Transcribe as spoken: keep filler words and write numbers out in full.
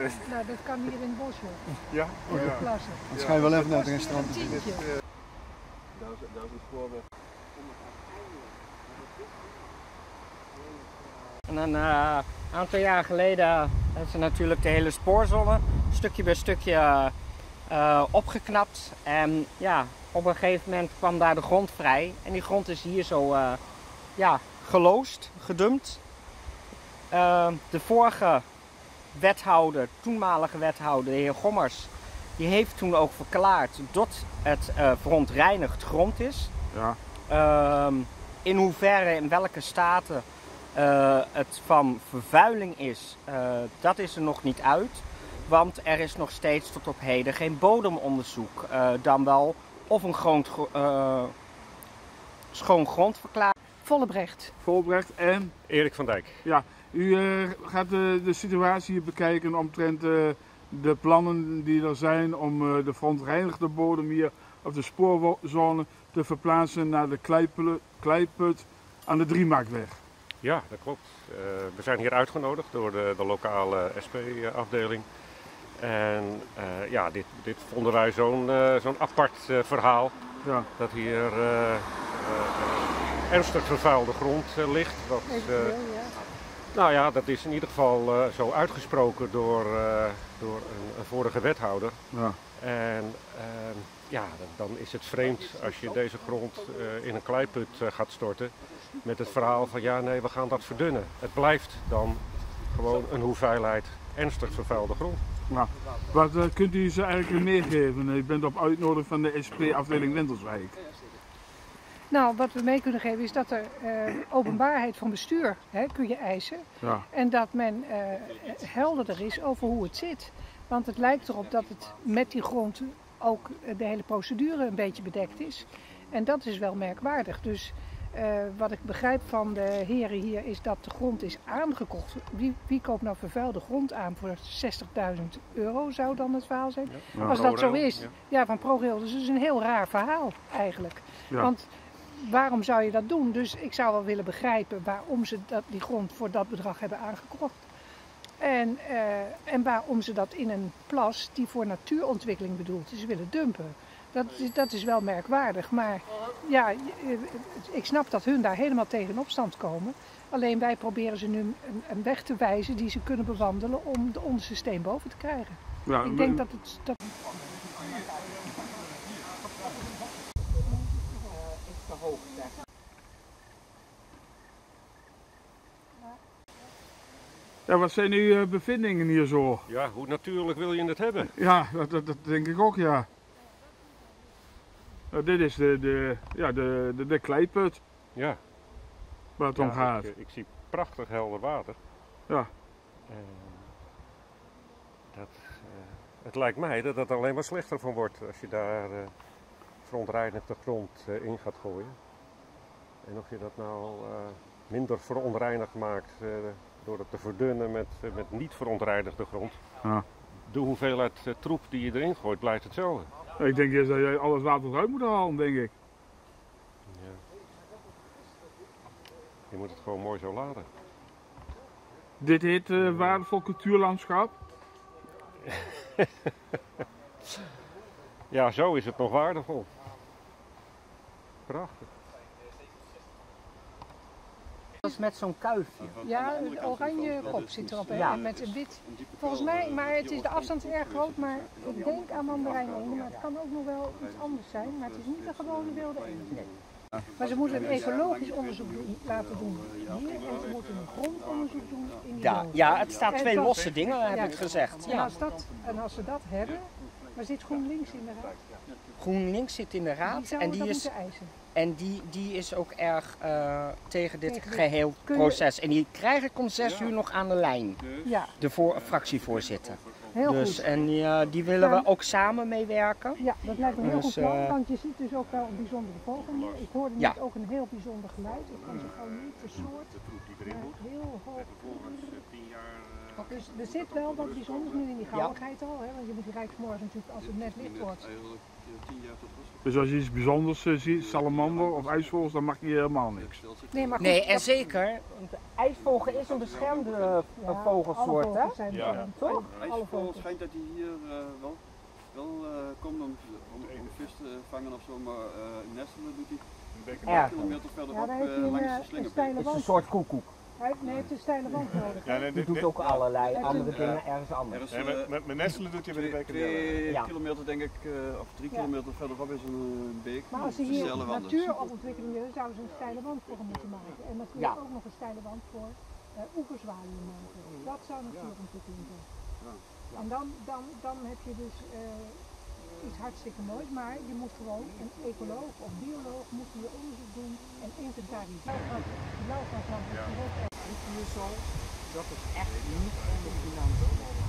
Nou, dat kan hier in het bos, hoor. Ja? Oh, ja. Klasse. Dan ga je wel even naar het restaurant. Een tientje. Dat is het spoorweg. En een uh, aantal jaar geleden hebben ze natuurlijk de hele spoorzone stukje bij stukje uh, opgeknapt. En ja, op een gegeven moment kwam daar de grond vrij. En die grond is hier zo uh, ja, geloosd, gedumpt. Uh, de vorige wethouder, toenmalige wethouder, de heer Gommers, die heeft toen ook verklaard dat het uh, verontreinigd grond is. Ja. Uh, in hoeverre, in welke staten uh, het van vervuiling is, uh, dat is er nog niet uit. Want er is nog steeds tot op heden geen bodemonderzoek. Uh, dan wel of een groot, uh, schoon grond verklaard. Vollebrecht. Vollebrecht en? Erik van Dijk. Ja, u uh, gaat de, de situatie bekijken omtrent uh, de plannen die er zijn om uh, de verontreinigde bodem hier op de spoorzone te verplaatsen naar de kleiput, kleiput aan de Driemarktweg. Ja, dat klopt. Uh, we zijn hier uitgenodigd door de, de lokale S P-afdeling. En uh, ja, dit, dit vonden wij zo'n uh, zo'n apart uh, verhaal. Ja. Dat hier uh, uh, ernstig vervuilde grond uh, ligt. Dat, uh, nou ja, dat is in ieder geval uh, zo uitgesproken door, uh, door een, een vorige wethouder. Ja. En uh, ja, dan is het vreemd als je deze grond uh, in een kleiput uh, gaat storten. Met het verhaal van ja, nee, we gaan dat verdunnen. Het blijft dan gewoon een hoeveelheid ernstig vervuilde grond. Nou, wat uh, kunt u ze eigenlijk meegeven? U bent op uitnodiging van de S P-afdeling Winterswijk. Nou, wat we mee kunnen geven is dat er uh, openbaarheid van bestuur hè, kun je eisen. Ja. En dat men uh, helderder is over hoe het zit. Want het lijkt erop dat het met die grond ook de hele procedure een beetje bedekt is. En dat is wel merkwaardig. Dus uh, wat ik begrijp van de heren hier is dat de grond is aangekocht. Wie, wie koopt nou vervuilde grond aan voor zestigduizend euro zou dan het verhaal zijn? Ja. Als dat zo is, ja, ja van ProRail. Dus het is een heel raar verhaal eigenlijk. Ja. Want waarom zou je dat doen? Dus ik zou wel willen begrijpen waarom ze dat, die grond voor dat bedrag hebben aangekocht. En, uh, en waarom ze dat in een plas die voor natuurontwikkeling bedoeld is willen dumpen. Dat is, dat is wel merkwaardig. Maar ja, ik snap dat hun daar helemaal tegen in opstand komen. Alleen wij proberen ze nu een, een weg te wijzen die ze kunnen bewandelen om de onderste steen boven te krijgen. Ja, ik denk dat het... Dat... Ja, wat zijn uw bevindingen hier zo? Ja, hoe natuurlijk wil je het hebben? Ja, dat, dat, dat denk ik ook, ja. Nou, dit is de, de, ja, de, de, de kleiput Ja. waar het ja, om gaat. Ik, ik zie prachtig helder water. Ja. Uh, dat, uh, het lijkt mij dat het alleen maar slechter van wordt als je daar uh, verontreinigde grond uh, in gaat gooien. En of je dat nou uh, minder verontreinigd maakt uh, door het te verdunnen met, uh, met niet verontreinigde grond. Ja. De hoeveelheid uh, troep die je erin gooit blijft hetzelfde. Ik denk eerst dat je alles water eruit moet halen, denk ik. Ja. Je moet het gewoon mooi zo laden. Dit heet uh, waardevol cultuurlandschap. Ja, zo is het nog waardevol. Prachtig. Dat is met zo'n kuifje. Ja, een oranje kop zit erop hè, Ja. en met een wit. Volgens mij, maar het is de afstand erg groot, maar ik denk aan mandarijnen, maar het kan ook nog wel iets anders zijn, maar het is niet een gewone wilde eend. Nee. Maar ze moeten een ecologisch onderzoek doen, laten doen hier en ze moeten een grondonderzoek doen in die Ja, bomen. ja, het staat En twee dat- losse dingen, heb Ja, ik gezegd. En Ja. als, dat, en als ze dat hebben, maar zit GroenLinks in de raad? GroenLinks zit in de Die raad en zouden die dat is, moeten eisen. en die, die is ook erg uh, tegen dit Tegen dit- geheel kun je- proces. En die krijg ik om zes uur nog aan de lijn, Ja, de voor, fractievoorzitter. heel Dus, goed. en die, uh, die willen we ook samen meewerken. Ja, dat lijkt me een heel Dus, goed plan, uh, want je ziet dus ook wel een bijzondere vogel hier. Ik hoorde Ja. net ook een heel bijzonder geluid. Ik kan ze gewoon niet de soort, maar heel hoog. Dus er zit wel wat bijzonders nu in die gauwigheid al, hè? Want je moet die rijksmorgen natuurlijk als het net licht wordt, tien jaar tot rust. Dus als je iets bijzonders uh, ziet, salamander of ijsvogels, dan mag je helemaal niks. Nee, maar goed, Nee, en dat- zeker. Want de ijsvogel is een beschermde uh, ja, vogelsoort, alle hè? vogels zijn Ja. beschermd. Toch? Alle IJsvogel vogels. schijnt dat hij hier uh, wel, wel uh, komt om, om, om vis te vangen of zo, maar uh, nestelen doet hij Ja. een kilometer verderop Ja, daar heeft hij uh, een, langs eh, de een slingerbeek. steile Het is een wand. soort koekoek. Hij heeft- Nee, het is een steile wand nodig. Ja, nee, Die dit, doet dit- ook allerlei Ja, andere ja. dingen ergens Er anders. is nee, uh, met, met, met nestelen doet je bij de twee, Bekendelen. twee Ja. kilometer denk ik, uh, of drie Ja. kilometer verderop is een uh, beek. Maar als ze met hier steile wanden. natuurontwikkeling willen, zouden ze een steile wand voor hem moeten maken. En natuurlijk Ja. ook nog een steile wand voor uh, oeverzwaaien maken. Dat zou natuurontwikkeling zijn. Ja. En dan, dan, dan heb je dus uh, iets hartstikke moois, maar je moet gewoon een ecoloog of bioloog moet hier onderzoek doen en inventariseren. Die lauwgas Ja. Dat is echt niet onder financiën.